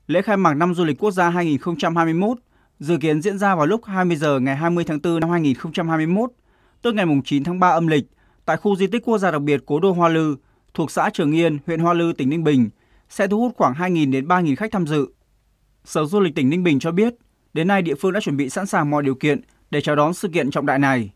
Lễ khai mạc năm du lịch quốc gia 2021 dự kiến diễn ra vào lúc 20 giờ ngày 20 tháng 4 năm 2021, tức ngày 9 tháng 3 âm lịch, tại khu di tích quốc gia đặc biệt Cố đô Hoa Lư, thuộc xã Trường Yên, huyện Hoa Lư, tỉnh Ninh Bình, sẽ thu hút khoảng 2.000 đến 3.000 khách tham dự. Sở Du lịch tỉnh Ninh Bình cho biết, đến nay địa phương đã chuẩn bị sẵn sàng mọi điều kiện để chào đón sự kiện trọng đại này.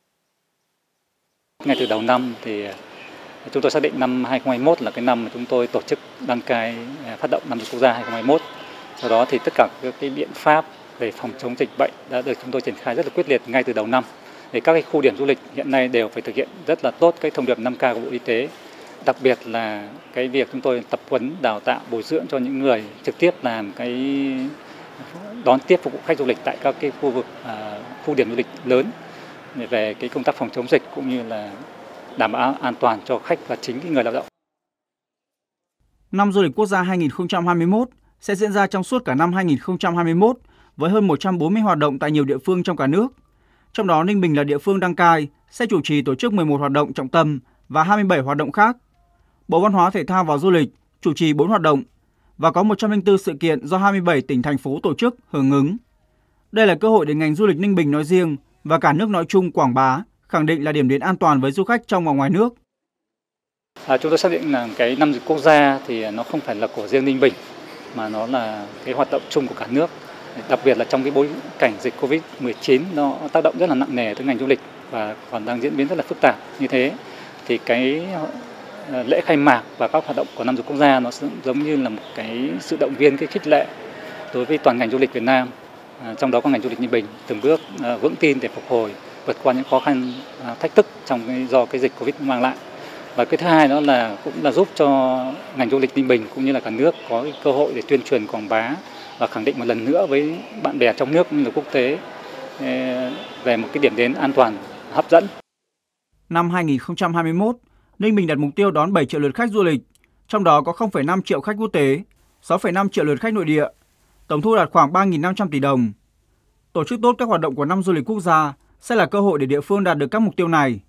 Ngay từ đầu năm thì chúng tôi xác định năm 2021 là cái năm mà chúng tôi tổ chức đăng cai phát động năm du lịch quốc gia 2021. Sau đó thì tất cả các cái biện pháp về phòng chống dịch bệnh đã được chúng tôi triển khai rất là quyết liệt ngay từ đầu năm. Để các cái khu điểm du lịch hiện nay đều phải thực hiện rất là tốt cái thông điệp 5K của Bộ Y tế. Đặc biệt là cái việc chúng tôi tập huấn, đào tạo, bồi dưỡng cho những người trực tiếp làm cái đón tiếp phục vụ khách du lịch tại các cái khu vực khu điểm du lịch lớn về cái công tác phòng chống dịch cũng như là đảm bảo an toàn cho khách và chính cái người lao động. Năm du lịch quốc gia 2021 sẽ diễn ra trong suốt cả năm 2021 với hơn 140 hoạt động tại nhiều địa phương trong cả nước. Trong đó Ninh Bình là địa phương đăng cai sẽ chủ trì tổ chức 11 hoạt động trọng tâm và 27 hoạt động khác. Bộ Văn hóa Thể thao và Du lịch chủ trì 4 hoạt động và có 104 sự kiện do 27 tỉnh thành phố tổ chức hưởng ứng. Đây là cơ hội để ngành du lịch Ninh Bình nói riêng và cả nước nói chung quảng bá, khẳng định là điểm đến an toàn với du khách trong và ngoài nước. Chúng tôi xác định là cái năm du lịch quốc gia thì nó không phải là của riêng Ninh Bình mà nó là cái hoạt động chung của cả nước. Đặc biệt là trong cái bối cảnh dịch Covid-19 nó tác động rất là nặng nề tới ngành du lịch và còn đang diễn biến rất là phức tạp như thế. Thì cái lễ khai mạc và các hoạt động của năm du lịch quốc gia nó giống như là một cái sự động viên, cái khích lệ đối với toàn ngành du lịch Việt Nam. Trong đó có ngành du lịch Ninh Bình từng bước vững tin để phục hồi, vượt qua những khó khăn thách thức do cái dịch Covid mang lại. Và cái thứ hai đó là cũng là giúp cho ngành du lịch Ninh Bình cũng như là cả nước có cái cơ hội để tuyên truyền quảng bá và khẳng định một lần nữa với bạn bè trong nước cũng như là quốc tế về một cái điểm đến an toàn, hấp dẫn. Năm 2021, Ninh Bình đặt mục tiêu đón 7 triệu lượt khách du lịch, trong đó có 0,5 triệu khách quốc tế, 6,5 triệu lượt khách nội địa, tổng thu đạt khoảng 3.500 tỷ đồng. Tổ chức tốt các hoạt động của năm du lịch quốc gia sẽ là cơ hội để địa phương đạt được các mục tiêu này.